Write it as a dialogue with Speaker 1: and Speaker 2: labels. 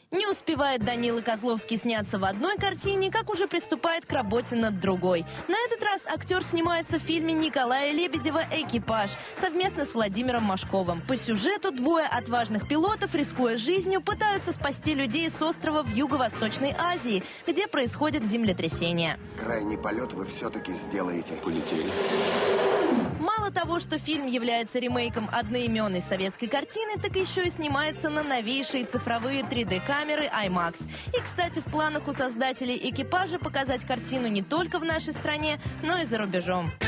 Speaker 1: Не успевает Данила Козловский сняться в одной картине, как уже приступает к работе над другой. На этот раз актер снимается в фильме Николая Лебедева «Экипаж» совместно с Владимиром Машковым. По сюжету двое отважных пилотов, рискуя жизнью, пытаются спасти людей с острова в Юго-Восточной Азии, где происходит землетрясение.
Speaker 2: Крайний полет вы все-таки сделаете.
Speaker 3: Полетели.
Speaker 1: Мало того, что фильм является ремейком одноименной советской картины, так еще и снимается на новейшие цифровые 3D-камеры IMAX. И, кстати, в планах у создателей «Экипажа» показать картину не только в нашей стране, но и за рубежом.